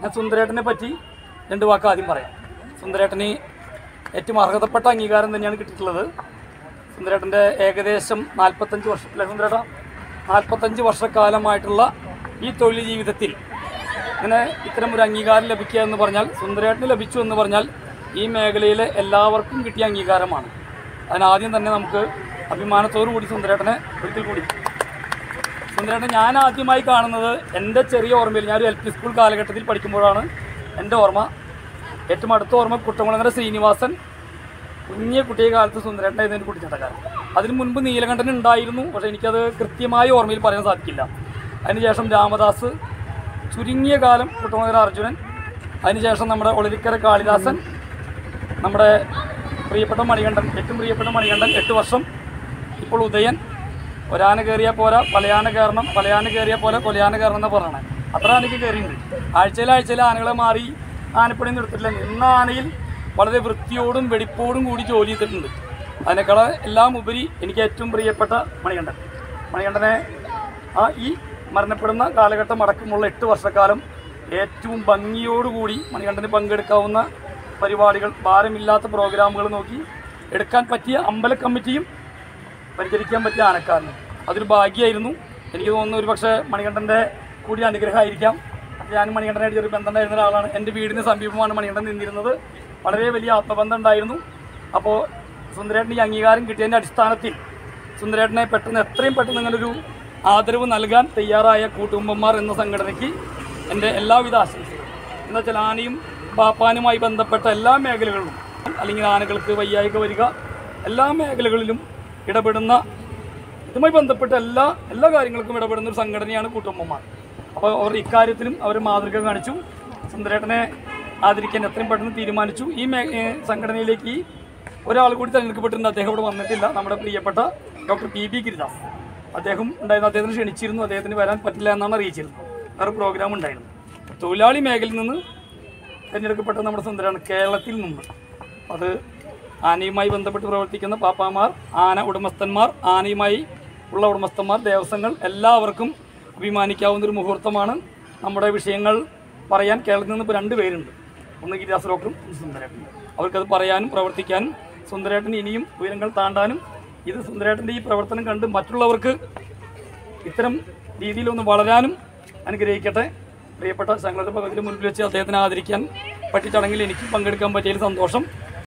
ഞാൻ സുന്ദരേട്ടനെ പറ്റി രണ്ട് വാക്ക് ആദ്യം പറയാം. സുന്ദരേട്ടന് ഏറ്റവും അർഹതപ്പെട്ട അംഗീകാരം തന്നെയാണ് കിട്ടിയിട്ടുള്ളത്. സുന്ദരേട്ടൻ്റെ ഏകദേശം 45 വർഷം അല്ലേ സുന്ദരേട്ട, 45 വർഷക്കാലമായിട്ടുള്ള ഈ തൊഴിൽ ജീവിതത്തിൽ ഇങ്ങനെ ഇത്തരം ഒരു അംഗീകാരം ലഭിക്കുക എന്ന് പറഞ്ഞാൽ, സുന്ദരേട്ടന് ലഭിച്ചു എന്ന് പറഞ്ഞാൽ ഈ മേഖലയിലെ എല്ലാവർക്കും കിട്ടിയ അംഗീകാരമാണ്. അതിനാദ്യം തന്നെ നമുക്ക് അഭിമാനത്തോടു കൂടി സുന്ദരേട്ടനെ ഒരിക്കൽ കൂടി. സുന്ദരേട്ടൻ ഞാൻ ആദ്യമായി കാണുന്നത് എൻ്റെ ചെറിയ ഓർമ്മയിൽ, ഞാനൊരു LP സ്കൂൾ കാലഘട്ടത്തിൽ പഠിക്കുമ്പോഴാണ് എൻ്റെ ഓർമ്മ. ഏറ്റവും അടുത്ത ഓർമ്മ കുട്ടംകുളങ്ങര ശ്രീനിവാസൻ കുഞ്ഞെ കുട്ടിയെ കാലത്ത് സുന്ദരേട്ടനായിരുന്നു എൻ്റെ കുട്ടിച്ചട്ടക്കാരൻ. അതിന് മുൻപ് നീലകണ്ഠൻ ഉണ്ടായിരുന്നു, പക്ഷേ എനിക്കത് കൃത്യമായ ഓർമ്മയിൽ പറയാൻ സാധിക്കില്ല. അതിനുശേഷം രാമദാസ്, ചുരുങ്ങിയ കാലം കുട്ടംകുളങ്ങര അർജുനൻ, അതിനുശേഷം നമ്മുടെ ഒളിരിക്കര കാളിദാസൻ, നമ്മുടെ പ്രിയപ്പെട്ട മണികണ്ഠൻ, ഏറ്റവും പ്രിയപ്പെട്ട മണികണ്ഠൻ 8 വർഷം, ഇപ്പോൾ ഉദയൻ. ഒരാന കയറിയാൽ പോരാ പലയാന കയറണം, പലയാന കയറിയാൽ പോലെ കൊലയാന കയറണം എന്ന് പറയണേ. അത്ര ആനയ്ക്ക് കയറിയിട്ടുണ്ട്. ആഴ്ചയിൽ ആനകളെ മാറി ആനപ്പണി നിർത്തിയിട്ടില്ല. നിന്ന ആനയിൽ വളരെ വൃത്തിയോടും വെടിപ്പോടും കൂടി ജോലി ചെയ്തിട്ടുണ്ട്. അതിനേക്കാൾ എല്ലാം ഉപരി എനിക്ക് ഏറ്റവും പ്രിയപ്പെട്ട മണികണ്ഠനെ ഈ മരണപ്പെടുന്ന കാലഘട്ടം അടക്കമുള്ള 8 വർഷക്കാലം ഏറ്റവും ഭംഗിയോടുകൂടി മണികണ്ഠന് പങ്കെടുക്കാവുന്ന പരിപാടികൾ, ഭാരമില്ലാത്ത പ്രോഗ്രാമുകൾ നോക്കി എടുക്കാൻ പറ്റിയ അമ്പല കമ്മിറ്റിയും പരിചരിക്കാൻ പറ്റിയ ആനക്കാരനും അതൊരു ഭാഗ്യമായിരുന്നു. എനിക്ക് തോന്നുന്നു ഒരു പക്ഷേ മണികണ്ഠൻ്റെ കൂടി അനുഗ്രഹമായിരിക്കാം. ഞാൻ മണികണ്ഠനായിട്ട് ചെറിയ ബന്ധം ഉണ്ടായിരുന്ന ഒരാളാണ്. എൻ്റെ വീടിന് സമീപമാണ് മണികണ്ഠൻ നിന്നിരുന്നത്. വളരെ വലിയ ആത്മബന്ധം ഉണ്ടായിരുന്നു. അപ്പോൾ സുന്ദരേട്ടന് ഈ അംഗീകാരം കിട്ടിയതിൻ്റെ അടിസ്ഥാനത്തിൽ സുന്ദരേട്ടനെ എത്രയും പെട്ടെന്ന് ഇങ്ങനൊരു ആദരവ് നൽകാൻ തയ്യാറായ കൂട്ടുകുമ്പന്മാർ എന്ന സംഘടനയ്ക്ക് എൻ്റെ എല്ലാവിധ ആശംസകളും. എന്നുവെച്ചാൽ ആനയും പാപ്പാനുമായി ബന്ധപ്പെട്ട എല്ലാ മേഖലകളിലും, അല്ലെങ്കിൽ ആനകൾക്ക് വയ്യായിക വരിക, എല്ലാ മേഖലകളിലും ഇടപെടുന്ന, ഇതുമായി ബന്ധപ്പെട്ട എല്ലാ കാര്യങ്ങൾക്കും ഇടപെടുന്ന ഒരു സംഘടനയാണ് കൂട്ടുകുമ്പന്മാർ. അപ്പോൾ അവർ ഇക്കാര്യത്തിലും അവർ മാതൃക കാണിച്ചു. സുന്ദരേട്ടനെ ആദരിക്കാൻ എത്രയും പെട്ടെന്ന് തീരുമാനിച്ചു. ഈ സംഘടനയിലേക്ക് ഒരാൾ കൂടി തിരഞ്ഞെടുക്കപ്പെട്ടിട്ടുണ്ട്. അദ്ദേഹം ഇവിടെ വന്നിട്ടില്ല. നമ്മുടെ പ്രിയപ്പെട്ട ഡോക്ടർ PB ഗിരിദാസ് അദ്ദേഹം ഉണ്ടായിരുന്നു. അദ്ദേഹത്തിന് ക്ഷണിച്ചിരുന്നു. അദ്ദേഹത്തിന് വരാൻ പറ്റില്ല എന്നാണ് അറിയിച്ചിരുന്നത്. വേറെ പ്രോഗ്രാം ഉണ്ടായിരുന്നു. തൊഴിലാളി മേഖലയിൽ നിന്ന് തിരഞ്ഞെടുക്കപ്പെട്ട നമ്മുടെ സുന്ദരാണ്, കേരളത്തിൽ നിന്ന്. അത് ആനയുമായി ബന്ധപ്പെട്ട് പ്രവർത്തിക്കുന്ന പാപ്പാമാർ, ആന ഉടമസ്ഥന്മാർ, ആനയുമായി ഉള്ള ഉടമസ്ഥന്മാർ, ദേവസ്വങ്ങൾ, എല്ലാവർക്കും അഭിമാനിക്കാവുന്നൊരു മുഹൂർത്തമാണ്. നമ്മുടെ വിഷയങ്ങൾ പറയാൻ കേരളത്തിൽ നിന്ന് ഇപ്പോൾ 2 പേരുണ്ട്. ഒന്ന് ഗിരിദാസ് ഡോക്ടറും ഒന്ന് സുന്ദരേട്ടനും. അവർക്കത് പറയാനും പ്രവർത്തിക്കാനും സുന്ദരേട്ടന് ഇനിയും ഉയരങ്ങൾ താണ്ടാനും, ഇത് സുന്ദരേട്ടൻ്റെ ഈ പ്രവർത്തനം കണ്ട് മറ്റുള്ളവർക്ക് ഇത്തരം രീതിയിലൊന്ന് വളരാനും അനുഗ്രഹിക്കട്ടെ. പ്രിയപ്പെട്ട സംഘടന പകത്തിന് മുൻപിൽ വെച്ച് അദ്ദേഹത്തിനെ ആദരിക്കാൻ പറ്റിയ ചടങ്ങിൽ എനിക്ക് പങ്കെടുക്കാൻ പറ്റിയതിൽ സന്തോഷം.